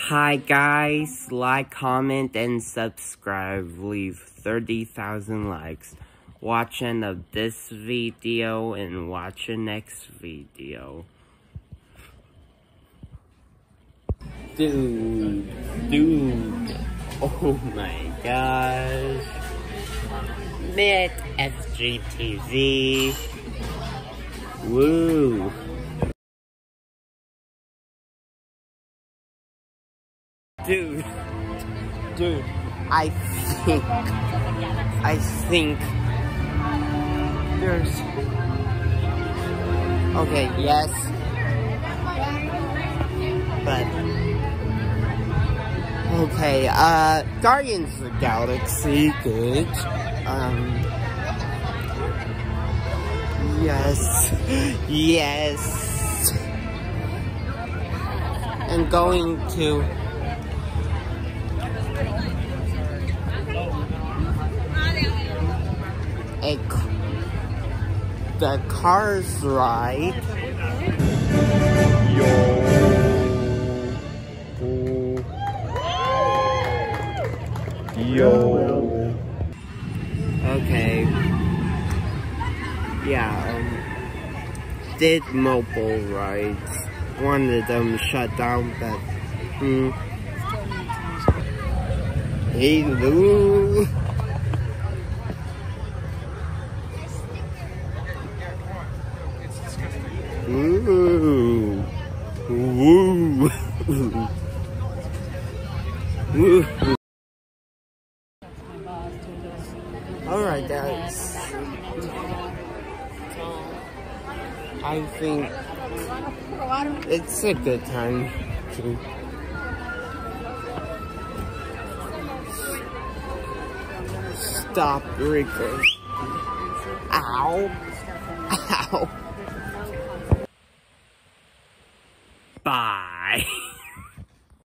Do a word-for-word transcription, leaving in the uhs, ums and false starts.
Hi guys, like, comment, and subscribe. Leave thirty thousand likes. Watch end of this video and watch the next video. Dude, dude, oh my gosh. Met F G T E v. Woo. Dude, dude, I think, I think there's, okay, yes, but, okay, uh, Guardians of the Galaxy, good, um, yes, yes, and going to, A, the Cars ride. Yo. Yo. Okay. Yeah, um, did mobile rides. One of them shut down, but, hmm. Hello. Ooh. Woo. Woo. Alright guys. I think it's a good time to stop recording. Ow. Ow. Bye.